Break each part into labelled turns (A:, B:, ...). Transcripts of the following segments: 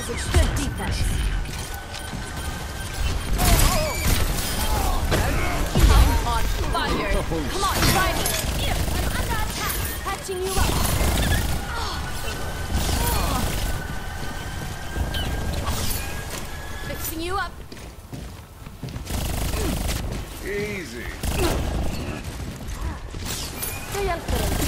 A: Switch to defense. I'm on fire. Come on, try me. I'm under attack. Patching you up. Fixing you up.
B: Easy.
A: Estoy al frente.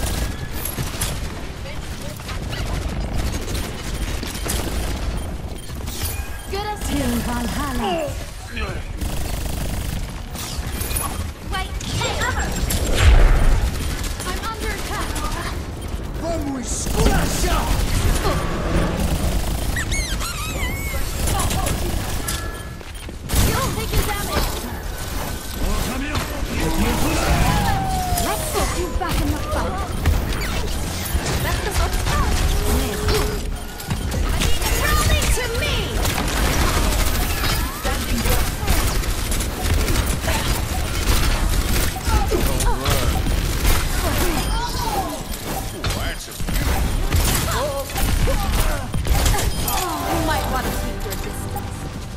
A: Good as
C: Till Valhalla.
A: Wait, hey, Amber! I'm under attack.
B: Vamos esculachar!
A: You're taking damage.
C: Let's get you back in the fight.
A: Rally to me! You might want to keep your distance.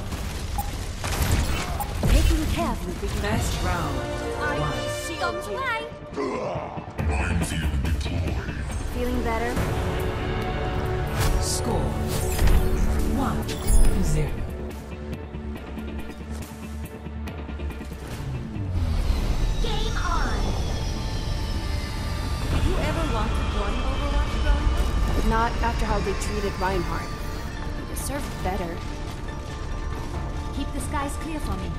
C: Taking care of you, big man.
D: Best round.
A: I shield you.
B: Minefield deployed.
C: Feeling better?
D: Score 1-0.
A: Game on! Did you ever want to join Overwatch growing up?
C: Not after how they treated Reinhardt. He deserved better.
A: Keep the skies clear for me.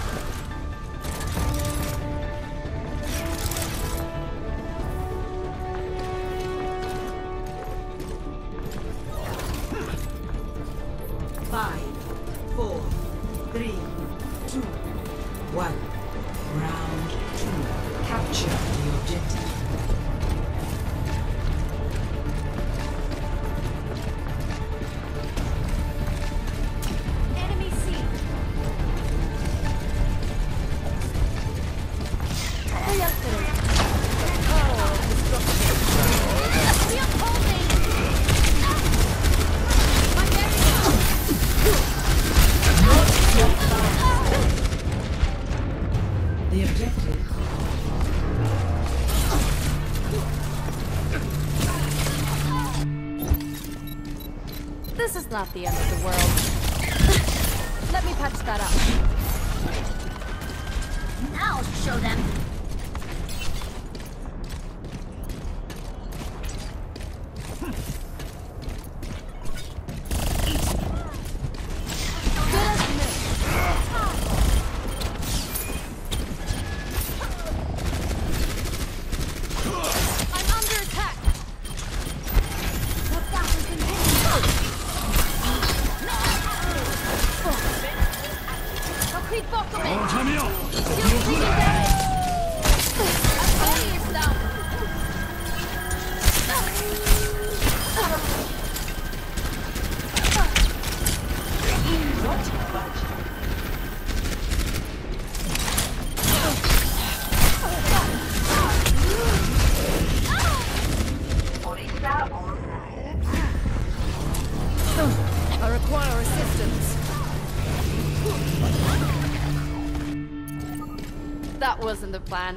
D: Five, 4, 3, 2, 1. Round 2. Capture the objective.
A: Enemy seen.
C: Estoy al frente.
A: Shield holding! My barrier!
D: The objective.
A: This is not the end of the world. Let me patch that up. Now I'll show them. Good as new. I'm under attack. The battle continues. Complete bottom in. Still taking damage. Barrier's down. I require assistance. That wasn't the plan.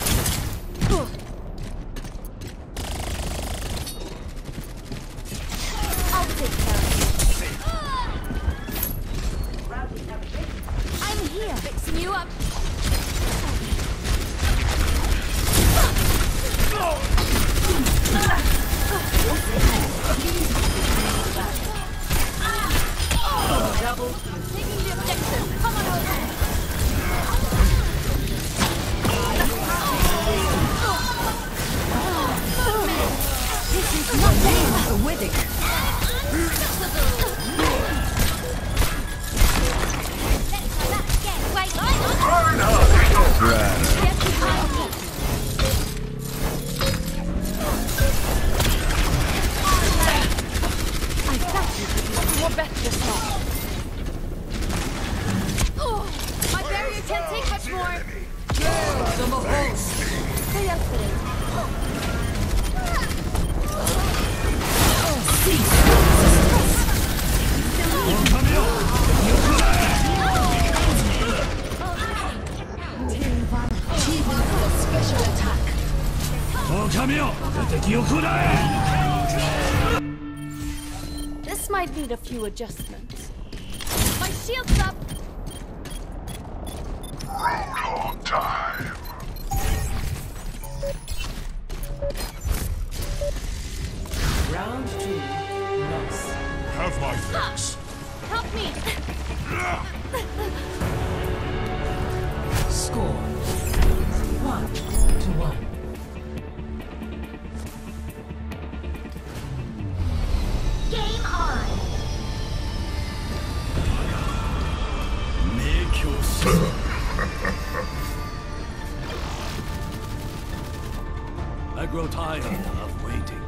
A: I'll take care of you. I'm here. Fixing you up. Taking the objective. Come on over.
C: This is nothing. Wither. I thought you could be more better this long.
A: My barrier can't take much more.
C: Stay up for it.
A: Special attack. This might need a few adjustments. My shield's up.
B: Roadhog time.
D: Round 2, loss.
B: Have my thanks.
A: Help me.
D: Score 1-1.
A: Game on.
E: I grow tired of waiting.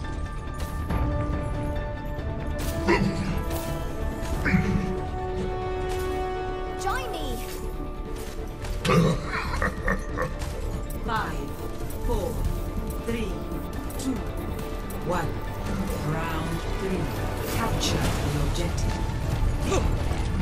A: Join me.
D: 5, 4, 3, 2, 1. Round 3. Capture the objective.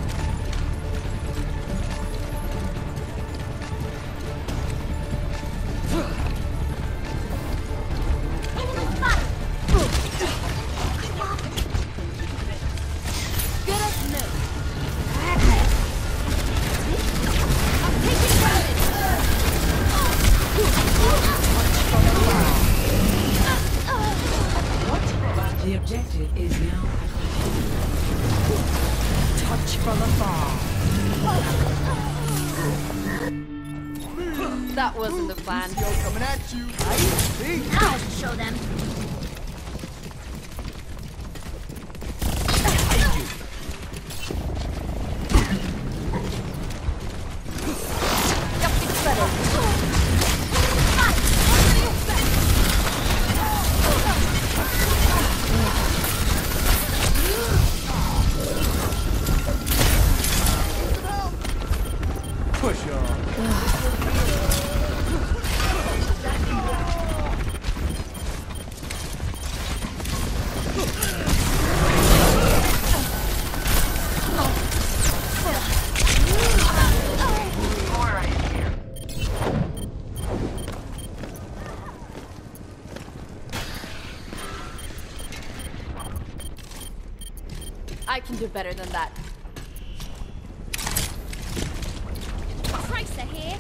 A: Good as new. I'm taking damage.
D: The objective is now
C: Touch from afar.
A: That wasn't the plan.
B: Coming at you.
A: I'll show them. Yep, it's better.
B: Push on.
A: I can do better than that. Tracer here.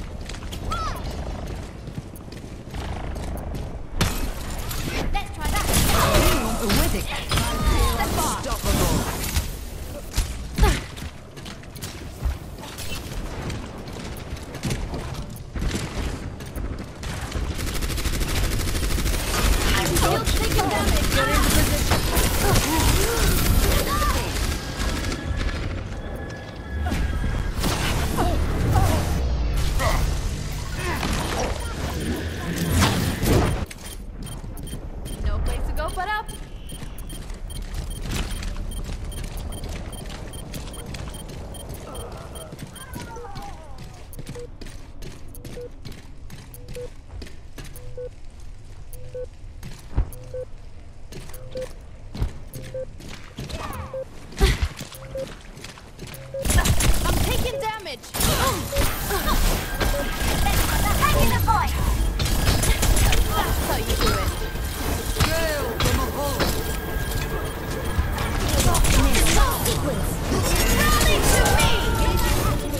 A: Let's try that. You're taking damage. Get into position. No place to go but up. I'm taking damage. Taking the point. That's how you do it. Rally to me!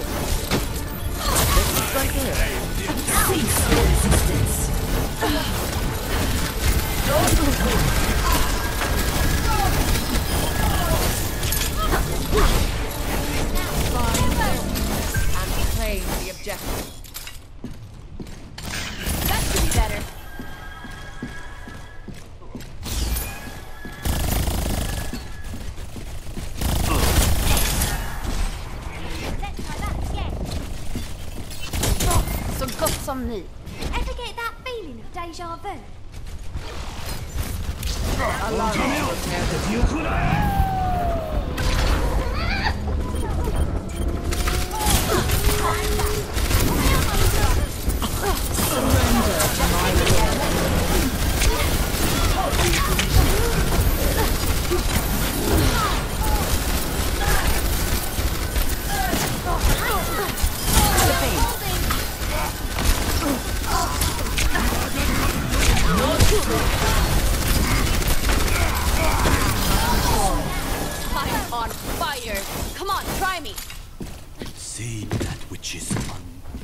C: And claim the objective.
A: That should be better. Let's try that again. Så gott som ny. Ever get that feeling of deja vu? I'm on fire. Come on, try me.
E: See that which is un.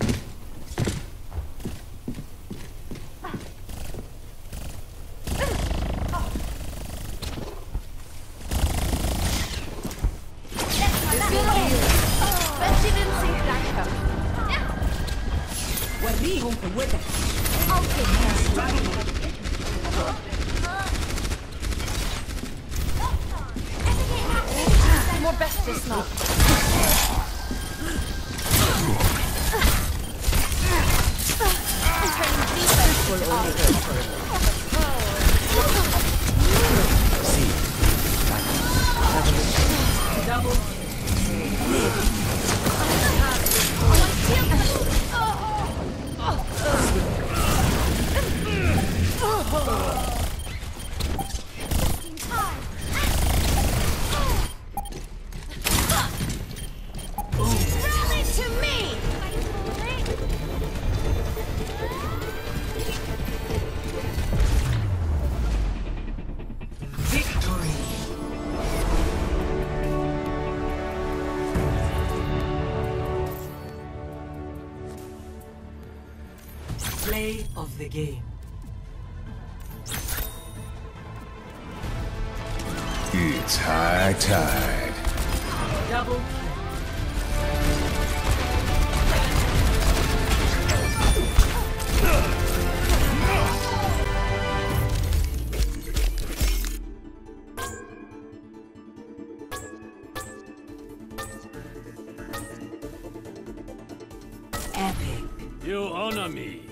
A: Bet she didn't see that I'll take care. More best this not. I'm turning defense into offense. Rally to me!
D: Victory. Play of the game.
B: It's high tide.
D: Double. Epic.
E: You honor me.